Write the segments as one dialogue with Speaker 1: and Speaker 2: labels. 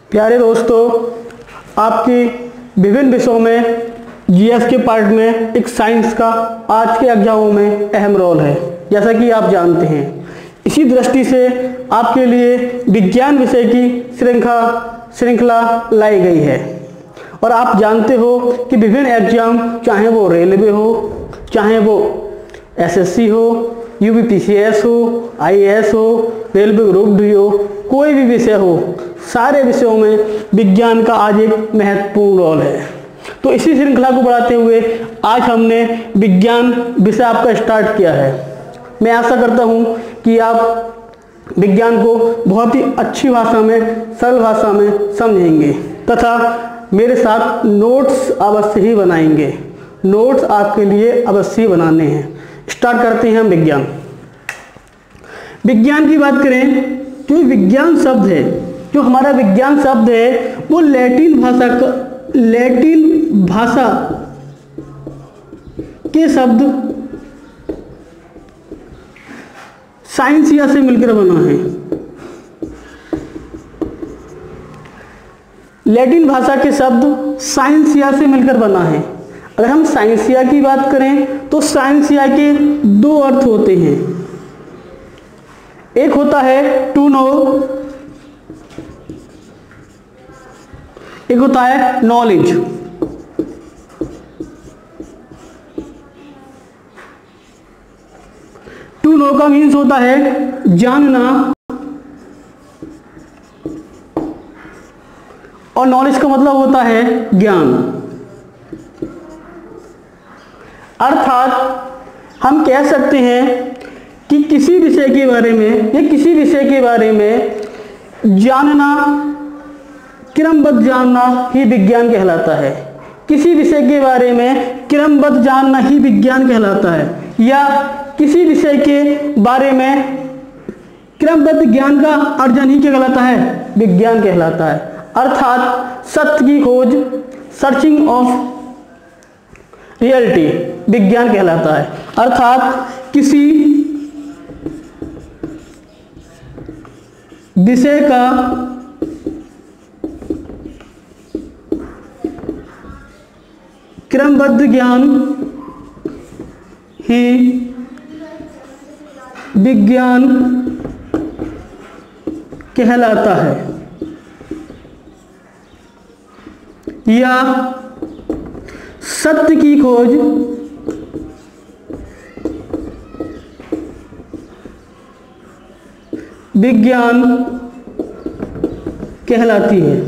Speaker 1: प्यारे दोस्तों, आपकी विभिन्न विषयों में जीएस के पार्ट में एक साइंस का आज के एग्जामों में अहम रोल है, जैसा कि आप जानते हैं। इसी दृष्टि से आपके लिए विज्ञान विषय की श्रृंखला लाई गई है। और आप जानते हो कि विभिन्न एग्जाम, चाहे वो रेलवे हो, चाहे वो एसएससी हो, यूपीपीसीएस हो, आईएएस हो, रेलवे ग्रुप डी हो, कोई भी विषय हो, सारे विषयों में विज्ञान का आज एक महत्वपूर्ण रोल है। तो इसी श्रृंखला को बढ़ाते हुए आज हमने विज्ञान विषय आपका स्टार्ट किया है। मैं आशा करता हूं कि आप विज्ञान को बहुत ही अच्छी भाषा में, सरल भाषा में समझेंगे तथा मेरे साथ नोट्स अवश्य ही बनाएंगे। नोट्स आपके लिए अवश्य बनाने हैं। स्टार्ट करते हैं हम विज्ञान की बात करें। जो विज्ञान शब्द है, जो हमारा विज्ञान शब्द है, वो लैटिन भाषा के शब्द साइंसिया से मिलकर बना है। लैटिन भाषा के शब्द साइंसिया से मिलकर बना है। अगर हम साइंसिया की बात करें तो साइंसिया के दो अर्थ होते हैं। एक होता है टू नो, एक होता है नॉलेज। टू नो का मीन्स होता है जानना और नॉलेज का मतलब होता है ज्ञान। अर्थात हम कह सकते हैं कि किसी विषय के बारे में या किसी विषय के बारे में जानना, क्रमबद्ध जानना ही विज्ञान कहलाता है। किसी विषय के बारे में क्रमबद्ध जानना ही विज्ञान कहलाता है, या किसी विषय के बारे में क्रमबद्ध ज्ञान का अर्जन ही क्या कहलाता है? विज्ञान कहलाता है। अर्थात सत्य की खोज, सर्चिंग ऑफ रियलिटी विज्ञान कहलाता है। अर्थात किसी विषय का क्रमबद्ध ज्ञान ही विज्ञान कहलाता है, या सत्य की खोज विज्ञान कहलाती है।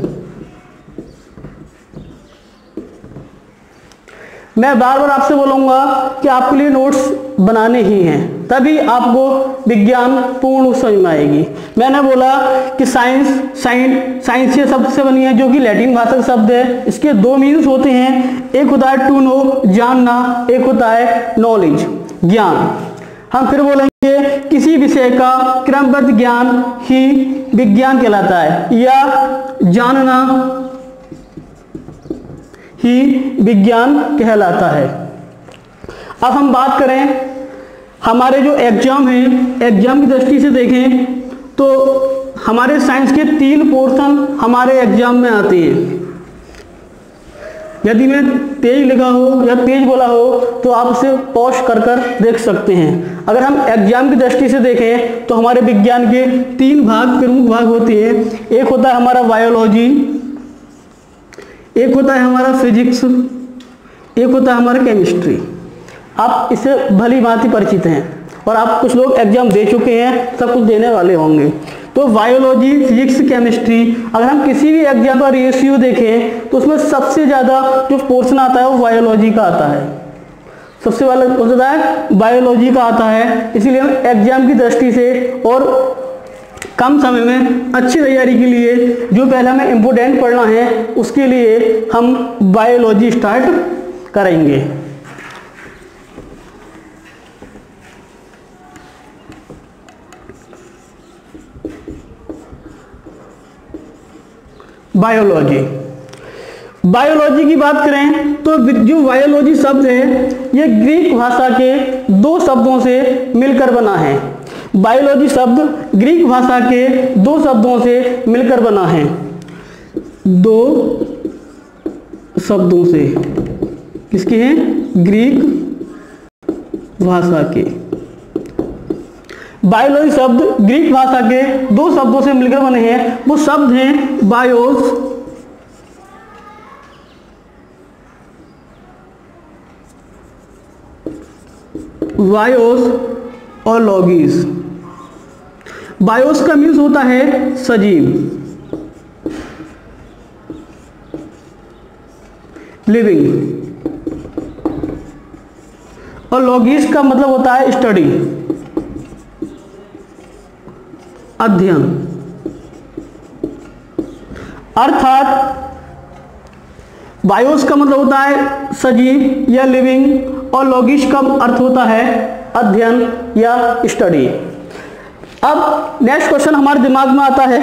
Speaker 1: मैं बार बार आपसे बोलूंगा कि आपके लिए नोट्स बनाने ही हैं, तभी आपको विज्ञान पूर्ण समझ में आएगी। मैंने बोला कि साइंस ये शब्द से बनी है, जो कि लैटिन भाषा का शब्द है। इसके दो मीन्स होते हैं, एक होता है टू नो जानना, एक होता है नॉलेज ज्ञान। हम फिर बोलेंगे किसी विषय का क्रमबद्ध ज्ञान ही विज्ञान कहलाता है, या जानना ही विज्ञान कहलाता है। अब हम बात करें हमारे जो एग्जाम हैं, एग्जाम की दृष्टि से देखें तो हमारे साइंस के 3 पोर्शन हमारे एग्जाम में आते हैं। यदि मैं तेज लिखा हो या तेज बोला हो तो आप उसे पॉज कर देख सकते हैं। अगर हम एग्जाम की दृष्टि से देखें तो हमारे विज्ञान के 3 प्रमुख भाग होते हैं। एक होता है हमारा बायोलॉजी, एक होता है हमारा फिजिक्स, एक होता है हमारा केमिस्ट्री। आप इससे भली भांति परिचित हैं और आप कुछ लोग एग्जाम दे चुके हैं, सब कुछ देने वाले होंगे। तो बायोलॉजी, फिजिक्स, केमिस्ट्री, अगर हम किसी भी एग्जाम का रेशियो देखें तो उसमें सबसे ज़्यादा जो पोर्शन आता है वो बायोलॉजी का आता है। सबसे पहले होता है बायोलॉजी का आता है। इसीलिए हम एग्जाम की दृष्टि से और कम समय में अच्छी तैयारी के लिए जो पहले हमें इम्पोर्टेंट पढ़ना है, उसके लिए हम बायोलॉजी स्टार्ट करेंगे। बायोलॉजी की बात करें तो जो बायोलॉजी शब्द है ये ग्रीक भाषा के 2 शब्दों से मिलकर बना है। बायोलॉजी शब्द ग्रीक भाषा के 2 शब्दों से मिलकर बना है। दो शब्दों से, किसके हैं? ग्रीक भाषा के। बायोलॉजी शब्द ग्रीक भाषा के दो शब्दों से मिलकर बने हैं। वो शब्द हैं बायोस और लॉगीज। बायोस का मीन्स होता है सजीव, लिविंग, और लॉगीज का मतलब होता है स्टडी, अध्ययन। अर्थात बायोस का मतलब होता है सजीव या लिविंग, और लॉगीज का अर्थ होता है अध्ययन या स्टडी। अब नेक्स्ट क्वेश्चन हमारे दिमाग में आता है,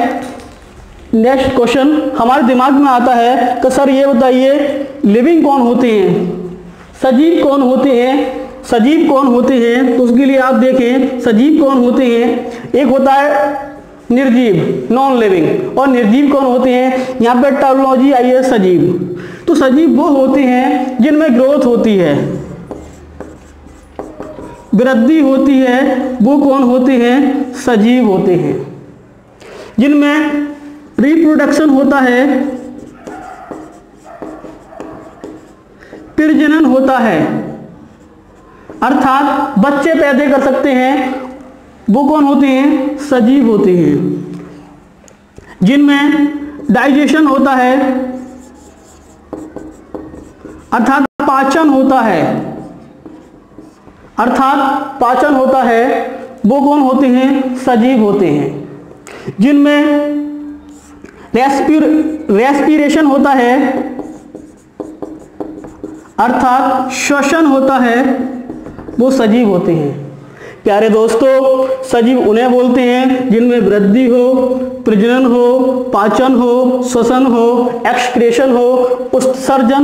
Speaker 1: कि सर ये बताइए लिविंग कौन होते हैं, सजीव कौन होते हैं। तो उसके लिए आप देखें सजीव कौन होते हैं। एक होता है निर्जीव, नॉन लिविंग, और निर्जीव कौन होते हैं। यहाँ पे टर्मिनोलॉजी आई है सजीव। तो सजीव वो होते हैं जिनमें ग्रोथ होती है, वृद्धि होती है, वो कौन होते हैं? सजीव होते हैं। जिनमें रिप्रोडक्शन होता है, प्रजनन होता है, अर्थात बच्चे पैदा कर सकते हैं, वो कौन होते हैं? सजीव होते हैं। जिनमें डाइजेशन होता है, अर्थात पाचन होता है, वो कौन होते हैं? सजीव होते हैं। जिनमें रेस्पिरेशन होता है, अर्थात श्वसन होता है, वो सजीव होते हैं। प्यारे दोस्तों, सजीव उन्हें बोलते हैं जिनमें वृद्धि हो, प्रजनन हो, पाचन हो, श्वसन हो, एक्सक्रेशन हो, उत्सर्जन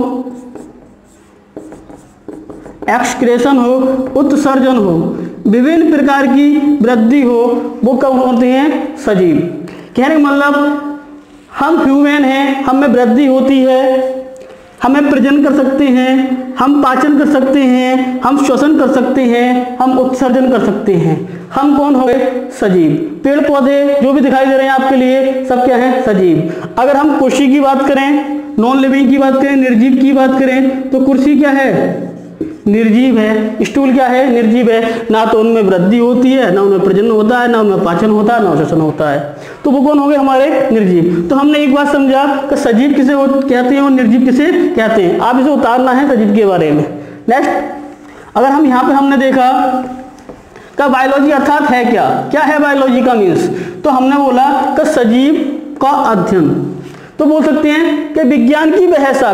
Speaker 1: हो, विभिन्न प्रकार की वृद्धि हो, वो कब होते हैं? सजीव। कहने का मतलब हम ह्यूमन हैं, हमें वृद्धि होती है, हमें प्रजनन कर सकते हैं, हम पाचन कर सकते हैं, हम श्वसन कर सकते हैं, हम उत्सर्जन कर सकते हैं। हम कौन हो गए? सजीव। पेड़ पौधे जो भी दिखाई दे रहे हैं आपके लिए सब क्या है? सजीव। अगर हम कुर्सी की बात करें, नॉन लिविंग की बात करें, निर्जीव की बात करें, तो कुर्सी क्या है? निर्जीव है। स्टूल क्या है? निर्जीव है। ना तो उनमें वृद्धि होती है, ना उनमें प्रजनन होता है, ना उनमें पाचन होता है, ना श्वसन होता है। तो वो कौन हो गए? हमारे निर्जीव। तो हमने एक बात समझा कि सजीव किसे कहते हैं और निर्जीव किसे कहते हैं। आप इसे उतारना है सजीव के बारे में। नेक्स्ट, अगर हम यहाँ पे हमने देखा कि बायोलॉजी अर्थात है क्या है बायोलॉजी का मीन्स, तो हमने बोला कि सजीव का अध्ययन। तो बोल सकते हैं कि विज्ञान की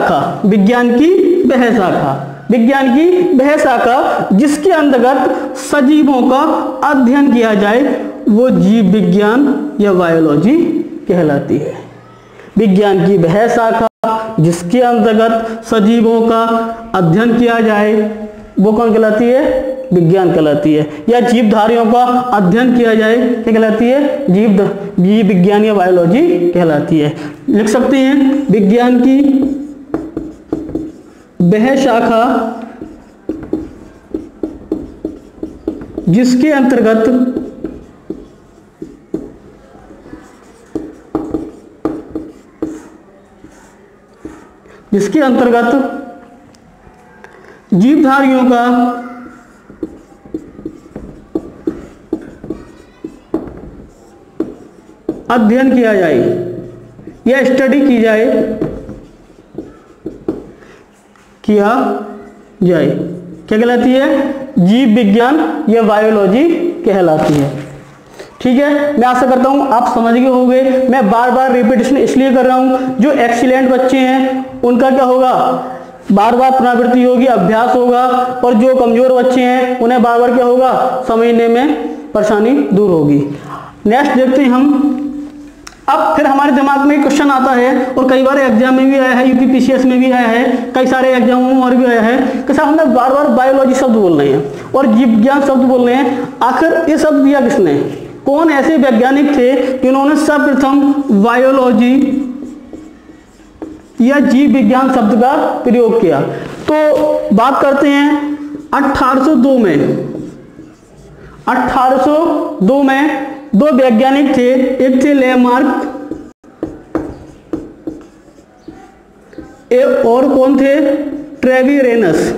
Speaker 1: वह शाखा जिसके अंतर्गत सजीवों का अध्ययन किया जाए, वो जीव विज्ञान या बायोलॉजी कहलाती है। विज्ञान की वह शाखा जिसके अंतर्गत सजीवों का अध्ययन किया जाए, वो कौन कहलाती है? विज्ञान कहलाती है। या जीवधारियों का अध्ययन किया जाए, क्या कहलाती है? जीव विज्ञान या बायोलॉजी कहलाती है। लिख सकते हैं विज्ञान की वह शाखा जिसके अंतर्गत जीवधारियों का अध्ययन किया जाए या स्टडी की जाए, क्या कहलाती है? जीव विज्ञान या बायोलॉजी कहलाती है। ठीक है, मैं आशा करता हूं आप समझ गए होंगे। मैं बार बार रिपीटेशन इसलिए कर रहा हूं, जो एक्सीलेंट बच्चे हैं उनका क्या होगा? बार बार पुनरावृत्ति होगी, अभ्यास होगा, और जो कमजोर बच्चे हैं उन्हें बार बार क्या होगा? समझने में परेशानी दूर होगी। नेक्स्ट देखते हैं हम। अब फिर हमारे दिमाग में क्वेश्चन आता है, और कई बार एग्जाम में भी आया है, यूपीपीसीएस में भी आया है, कई सारे एग्जामों में और भी आया है कि साहब हमने बार बार बायोलॉजी शब्द बोल रहे हैं और जीव विज्ञान शब्द बोल रहे हैं, आखिर ये शब्द दिया किसने? कौन ऐसे वैज्ञानिक थे जिन्होंने सर्वप्रथम बायोलॉजी या जीव विज्ञान शब्द का प्रयोग किया। तो बात करते हैं 1802 में। 1802 में दो वैज्ञानिक थे, एक थे लेमार्क और कौन थे, ट्रेविरेनस।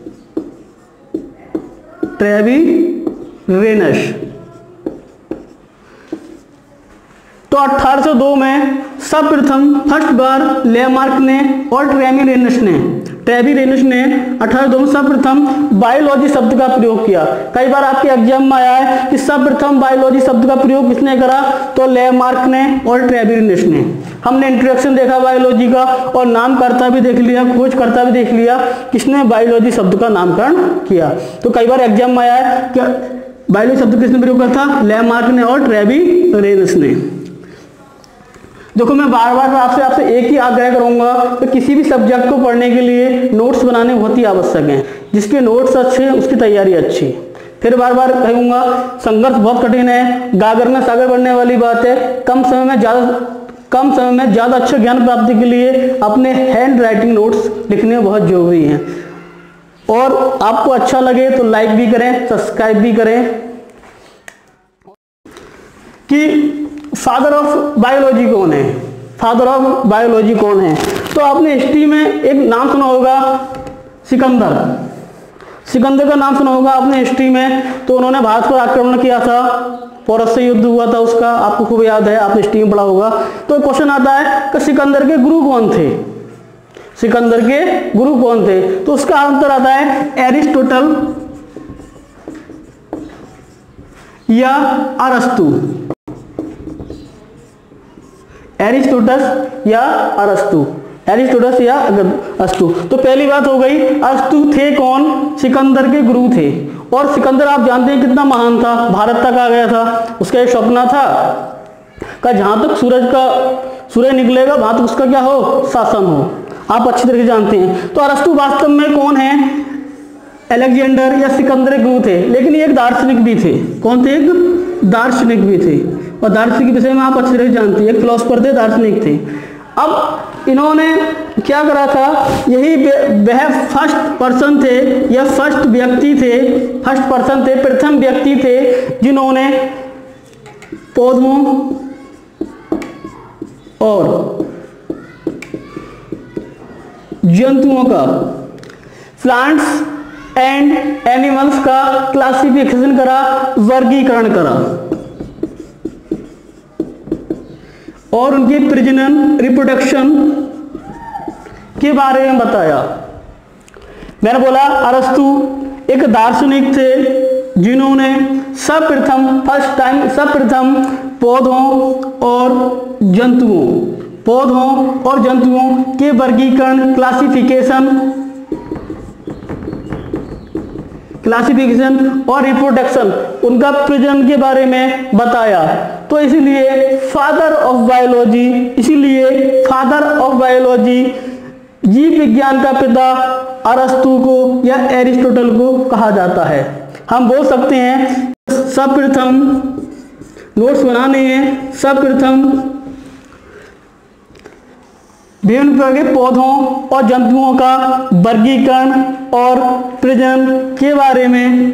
Speaker 1: तो 1802 में सर्वप्रथम फर्स्ट बार लेमार्क ने और ट्रेविरेनस ने 1802 में सर्वप्रथम बायोलॉजी शब्द का प्रयोग किया। कई बार आपके एग्जाम में आया है कि सर्वप्रथम बायोलॉजी शब्द का प्रयोग किसने करा, तो लेमार्क ने और ट्रेविरेनस ने। हमने इंट्रोडक्शन देखा बायोलॉजी का और नामकर्ता भी देख लिया, खोजकर्ता भी देख लिया, किसने बायोलॉजी शब्द का नामकरण किया। तो कई बार एग्जाम में आया है कि बायोलॉजी शब्द किसने प्रयोग करा था, लेमार्क ने और ट्रेविरेनस ने। देखो मैं बार बार आपसे एक ही आग्रह करूंगा कि किसी भी सब्जेक्ट को पढ़ने के लिए नोट्स बनाने बहुत ही आवश्यक हैं। जिसके नोट्स अच्छे हैं उसकी तैयारी अच्छी। फिर बार बार कहूंगा, संघर्ष बहुत कठिन है, गागर में सागर बढ़ने वाली बात है। कम समय में ज़्यादा अच्छा ज्ञान प्राप्ति के लिए अपने हैंड राइटिंग नोट्स लिखने बहुत जरूरी हैं। और आपको अच्छा लगे तो लाइक भी करें, सब्सक्राइब भी करें। कि फादर ऑफ बायोलॉजी कौन है, तो आपने हिस्ट्री में एक नाम सुना होगा, सिकंदर का नाम सुना होगा आपने हिस्ट्री में। तो उन्होंने भारत पर आक्रमण किया था, पोरस से युद्ध हुआ था उसका, आपको खूब याद है, आपने हिस्ट्री में पढ़ा होगा। तो क्वेश्चन आता है कि सिकंदर के गुरु कौन थे, तो उसका आंसर आता है एरिस्टोटल या अरस्तु। एरिस्टोटस या अरस्तु। तो पहली बात हो गई, अरस्तु थे कौन, सिकंदर के गुरु थे। और सिकंदर आप जानते हैं कितना महान था, भारत तक आ गया था। उसका एक सपना था कि जहां तक सूरज निकलेगा वहां तक उसका क्या हो, शासन हो। आप अच्छी तरह से जानते हैं। तो अरस्तु वास्तव में कौन है, अलेक्जेंडर या सिकंदर के गुरु थे, लेकिन ये एक दार्शनिक भी थे। कौन थे, एक दार्शनिक भी थे। और दार्शनिक के विषय में आप अच्छी तरह जानते हैं, एक फिलोसोफर थे, दार्शनिक थे। अब इन्होंने क्या करा था, यही वह फर्स्ट पर्सन थे या प्रथम व्यक्ति थे जिन्होंने पौधों और जंतुओं का, प्लांट्स एंड एनिमल्स का क्लासिफिकेशन करा, वर्गीकरण करा और उनके प्रजनन, रिप्रोडक्शन के बारे में बताया। मैंने बोला अरस्तु एक दार्शनिक थे जिन्होंने सर्वप्रथम पौधों और जंतुओं के वर्गीकरण, क्लासिफिकेशन और रिप्रोडक्शन, उनका प्रजनन के बारे में बताया। तो इसीलिए फादर ऑफ बायोलॉजी जीव विज्ञान का पिता अरस्तु को या एरिस्टोटल को कहा जाता है। हम बोल सकते हैं सर्वप्रथम नोट्स बनाने हैं, सर्वप्रथम विभिन्न प्रकार के पौधों और जंतुओं का वर्गीकरण और प्रजनन के बारे में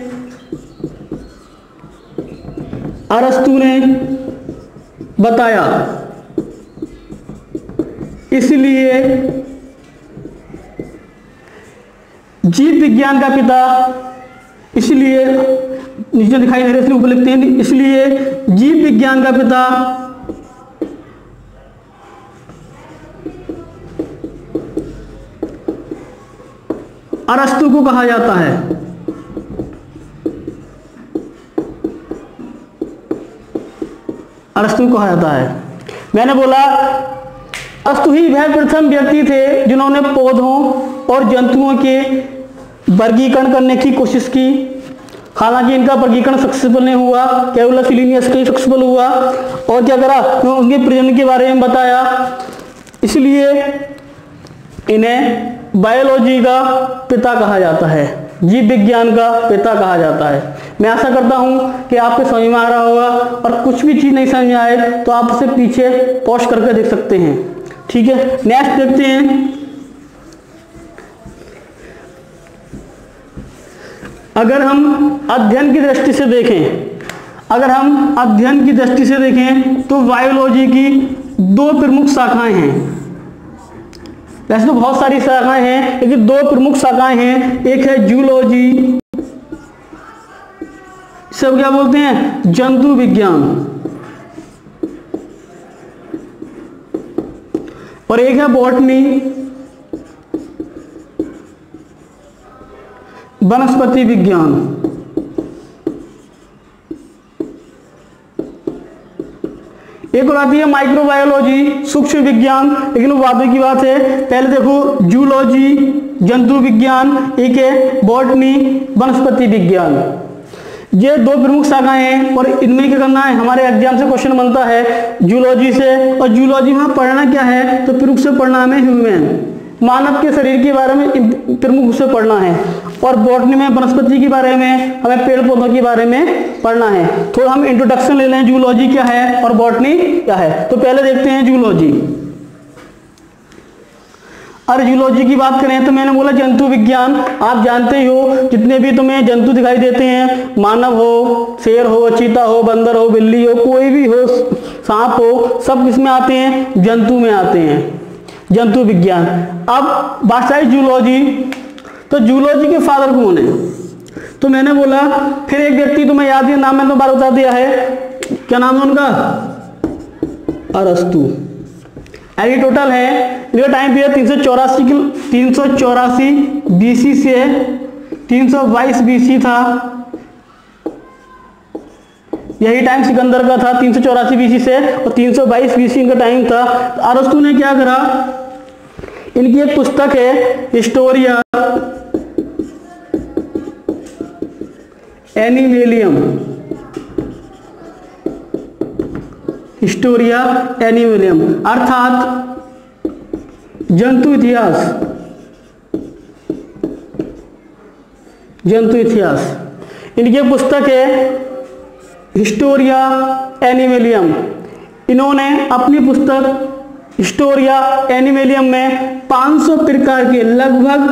Speaker 1: अरस्तु ने बताया। इसलिए जीव विज्ञान का पिता, इसलिए नीचे दिखाई दे रहे इसलिए ऊपर लिखते हैं, इसलिए जीव विज्ञान का पिता अरस्तु को कहा जाता है। मैंने बोला अरस्तु ही वह प्रथम व्यक्ति थे जिन्होंने पौधों और जंतुओं के वर्गीकरण करने की कोशिश की। हालांकि इनका वर्गीकरण सक्सेसफुल नहीं हुआ, केवल सिलीनियस का सक्सेसफुल हुआ। और क्या करा, उनके प्रजनन के बारे में बताया। इसलिए इन्हें बायोलॉजी का पिता कहा जाता है, जीव विज्ञान का पिता कहा जाता है। मैं आशा करता हूं कि आपके समझ में आ रहा होगा, और कुछ भी चीज नहीं समझ में आए तो आप उसे पीछे पॉज करके देख सकते हैं। ठीक है, नेक्स्ट देखते हैं। अगर हम अध्ययन की दृष्टि से देखें, तो बायोलॉजी की दो प्रमुख शाखाएं हैं। वैसे तो बहुत सारी शाखाएं हैं, लेकिन दो प्रमुख शाखाएं हैं। एक है जूलॉजी, सब क्या बोलते हैं, जंतु विज्ञान, और एक है बॉटनी, वनस्पति विज्ञान। एक और आती है माइक्रोबायोलॉजी, सूक्ष्म विज्ञान, लेकिन वो बाद की बात है। पहले देखो जूलॉजी, जंतु विज्ञान, एक है बॉटनी, वनस्पति विज्ञान। ये दो प्रमुख शाखाएं हैं और इनमें क्या करना है, हमारे एग्जाम से क्वेश्चन बनता है जूलॉजी से। और जूलॉजी में पढ़ना क्या है, तो प्रमुख से पढ़ना हमें ह्यूमन, मानव के शरीर के बारे में प्रमुख से पढ़ना है। और बॉटनी में वनस्पति के बारे में, हमें पेड़ पौधों के बारे में पढ़ना है। थोड़ा हम इंट्रोडक्शन ले लें, जूलॉजी क्या है और बॉटनी क्या है। तो पहले देखते हैं जूलॉजी। और जूलॉजी की बात करें तो मैंने बोला जंतु विज्ञान, आप जानते ही हो जितने भी तुम्हें जंतु दिखाई देते हैं, मानव हो, शेर हो, चीता हो, बंदर हो, बिल्ली हो, कोई भी हो, सांप हो, सब किसमें आते हैं, जंतु में आते हैं, जंतु विज्ञान। अब बात आई जूलॉजी, तो जूलॉजी के फादर कौन है, तो मैंने बोला फिर एक व्यक्ति तुम्हें याद है, नाम मैंने तो बार बता दिया है, क्या नाम है उनका, अरस्तु। ये टोटल है, इनका टाइम पीरियड 384 बीसी से 322 बीसी था। यही टाइम सिकंदर का था, 384 बीसी से और 322 बीसी इनका टाइम था। तो अरस्तु ने क्या करा, इनकी एक पुस्तक है हिस्टोरिया एनिमेलियम, हिस्टोरिया एनिमेलियम अर्थात जंतु इतिहास, जंतु इतिहास। इनकी पुस्तक है हिस्टोरिया एनिमेलियम। इन्होंने अपनी पुस्तक हिस्टोरिया एनिमेलियम में 500 प्रकार के, लगभग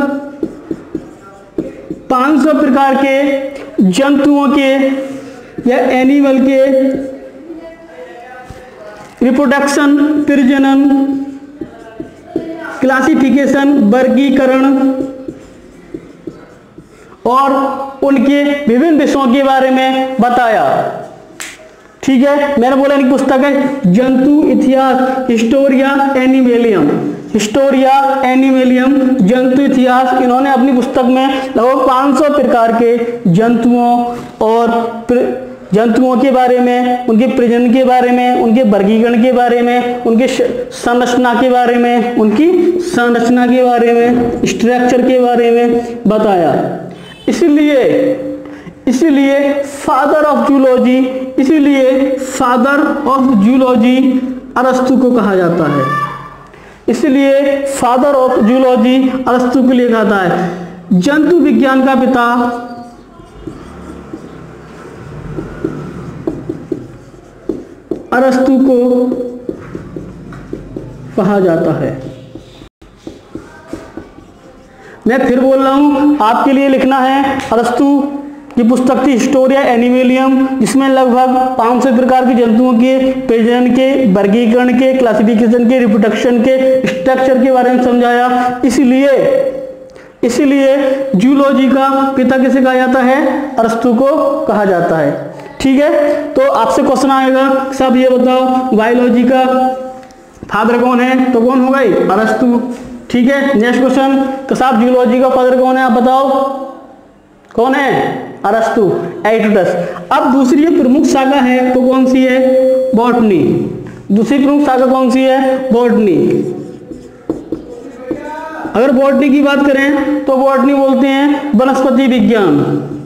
Speaker 1: 500 प्रकार के जंतुओं के या एनिमल के रिप्रोडक्शन, प्रजनन, क्लासिफिकेशन, वर्गीकरण और उनके विभिन्न विषयों के बारे में बताया। ठीक है, मैंने बोला इनकी पुस्तक है जंतु इतिहास, हिस्टोरिया एनिमेलियम, हिस्टोरिया एनिमेलियम जंतु इतिहास। इन्होंने अपनी पुस्तक में लगभग 500 प्रकार के जंतुओं और जंतुओं के बारे में, उनके प्रजनन के बारे में, उनके वर्गीकरण के बारे में, उनके संरचना के बारे में, उनकी संरचना के बारे में, स्ट्रक्चर के बारे में बताया। इसीलिए फादर ऑफ जूलॉजी, इसीलिए फादर ऑफ जूलॉजी अरस्तु को कहा जाता है। इसलिए फादर ऑफ जूलॉजी अरस्तु को लिखा जाता है। जंतु विज्ञान का पिता अरस्तु को कहा जाता है। मैं फिर बोल रहा हूं, आपके लिए लिखना है अरस्तु की पुस्तक थी हिस्टोरिया एनिमेलियम, जिसमें लगभग 500 प्रकार के जंतुओं के प्रजनन के, वर्गीकरण के, क्लासिफिकेशन के, रिप्रोडक्शन के, स्ट्रक्चर के बारे में समझाया। इसलिए जूलॉजी का पिता किसे कहा जाता है, अरस्तु को कहा जाता है। ठीक है, तो आपसे क्वेश्चन आएगा, सब ये बताओ बायोलॉजी का फादर कौन है, तो कौन होगा, अरस्तु। ठीक है, नेक्स्ट क्वेश्चन, तो साहब जूलॉजी का फादर कौन है, आप बताओ कौन है, अरस्तु, एरिस्टोटस। अब दूसरी प्रमुख शाखा है तो कौन सी है, बॉटनी। दूसरी प्रमुख शाखा कौन सी है, बॉटनी। अगर बॉटनी की बात करें तो बॉटनी बोलते हैं वनस्पति विज्ञान।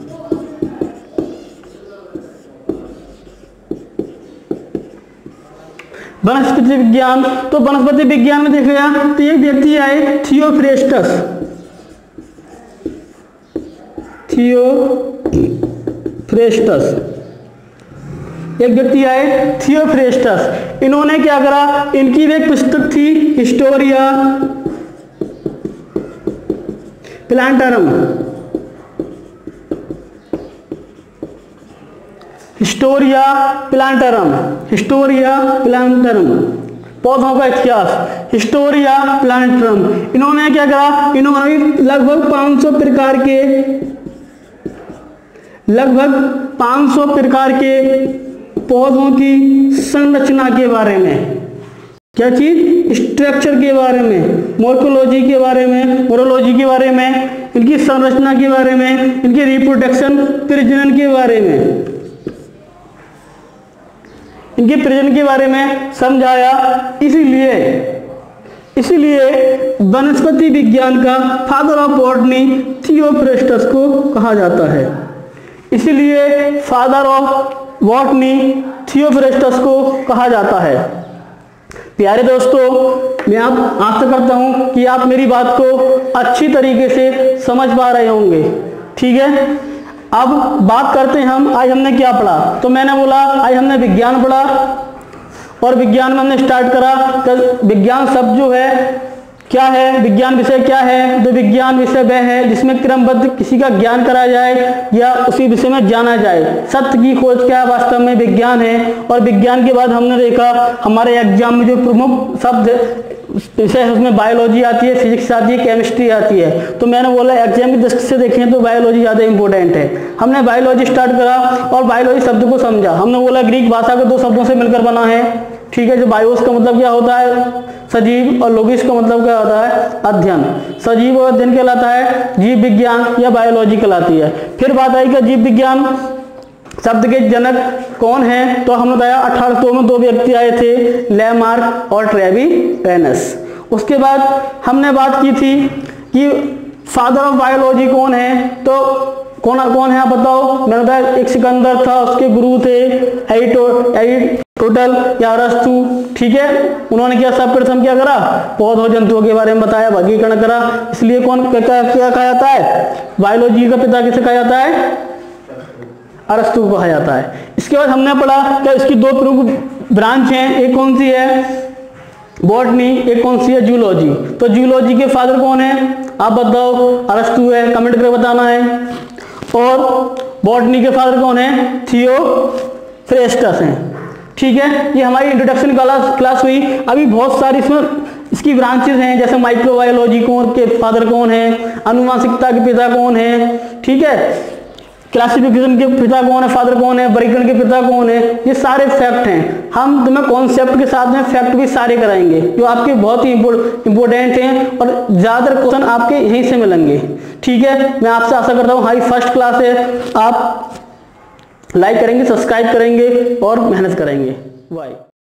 Speaker 1: वनस्पति विज्ञान, तो वनस्पति विज्ञान में देखा गया तो एक व्यक्ति आए थियोफ्रेस्टस, एक व्यक्ति आए थियोफ्रेस्टस। इन्होंने क्या करा, इनकी एक पुस्तक थी Historia Plantarum, Historia Plantarum, Historia Plantarum, पौधों का इतिहास, हिस्टोरिया प्लांटरम। इन्होंने क्या करा, इन्होंने लगभग 500 प्रकार के पौधों की संरचना के बारे में, क्या चीज, स्ट्रक्चर के बारे में, मॉर्फोलॉजी के बारे में, मोरोलॉजी के बारे में, इनकी संरचना के बारे में, इनके रिप्रोडक्शन प्रजनन के बारे में, इनके प्रजनन के बारे में समझाया। इसीलिए वनस्पति विज्ञान का फादर ऑफ बॉटनी थियोफ्रेस्टस को कहा जाता है। इसीलिए फादर ऑफ बॉटनी थियोफ्रेस्टस को कहा जाता है। प्यारे दोस्तों, मैं आप आशा करता हूं कि आप मेरी बात को अच्छी तरीके से समझ पा रहे होंगे। ठीक है, अब बात करते हैं हम आज हमने क्या पढ़ा। तो मैंने बोला आज हमने विज्ञान पढ़ा और विज्ञान में हमने स्टार्ट करा। तो विज्ञान शब्द जो है क्या है, विज्ञान विषय क्या है, तो विज्ञान विषय वह है जिसमें क्रमबद्ध किसी का ज्ञान करा जाए या उसी विषय में जाना जाए। सत्य की खोज क्या वास्तव में विज्ञान है। और विज्ञान के बाद हमने देखा हमारे एग्जाम में जो प्रमुख शब्द विषय है उसमें बायोलॉजी आती है, फिजिक्स आती है, केमिस्ट्री आती है। तो मैंने बोला एग्जाम की दृष्टि से देखें तो बायोलॉजी ज़्यादा इंपॉर्टेंट है। हमने बायोलॉजी स्टार्ट करा और बायोलॉजी शब्द को समझा। हमने बोला ग्रीक भाषा के 2 शब्दों से मिलकर बना है। ठीक है, जो बायोस का मतलब क्या होता है, सजीव, और लोगिस का मतलब क्या होता है, अध्ययन। सजीव और अध्ययन कहलाता है जीव विज्ञान या बायोलॉजी कहलाती है। फिर बात आई कि जीव विज्ञान शब्द के जनक कौन है, तो हमने बताया 1800 में 2 व्यक्ति आए थे, लेमार्क और ट्रेविस। उसके बाद हमने बात की थी कि फादर ऑफ बायोलॉजी कौन है, तो कौन है आप बताओ। मैंने बताया एक सिकंदर था, उसके गुरु थे एरिस्टोटल या अरस्तु। ठीक है, उन्होंने क्या सर्वप्रथम क्या करा, पौधों जंतुओं के बारे में बताया, वर्गीकरण करा। इसलिए कौन क्या कहा जाता है, बायोलॉजी का पिता किसे कहा जाता है, अरस्तु को कहा जाता है। इसके बाद हमने पढ़ा कि इसकी 2 प्रमुख ब्रांच हैं, एक कौन सी है, बॉटनी, एक कौन सी है, जूलॉजी। तो जूलॉजी के फादर कौन है आप बताओ, अरस्तु है, कमेंट करके बताना है। और बॉटनी के फादर कौन है, थियोफ्रेस्टस हैं। ठीक है, ये हमारी इंट्रोडक्शन क्लास हुई। अभी बहुत सारी इसमें इसकी ब्रांचेस हैं, जैसे माइक्रोबायोलॉजी कौन के फादर कौन है, अनुवांशिकता के पिता कौन है, ठीक है, क्लासिफिकेशन के पिता कौन है, फादर कौन है, वर्गीकरण के पिता कौन है। ये सारे फैक्ट हैं। हम तुम्हें कॉन्सेप्ट के साथ में फैक्ट भी सारे कराएंगे जो आपके बहुत ही इंपॉर्टेंट हैं और ज्यादातर क्वेश्चन आपके यहीं से मिलेंगे। ठीक है, मैं आपसे आशा करता हूँ हमारी फर्स्ट क्लास है, आप लाइक करेंगे, सब्सक्राइब करेंगे और मेहनत करेंगे। बाय।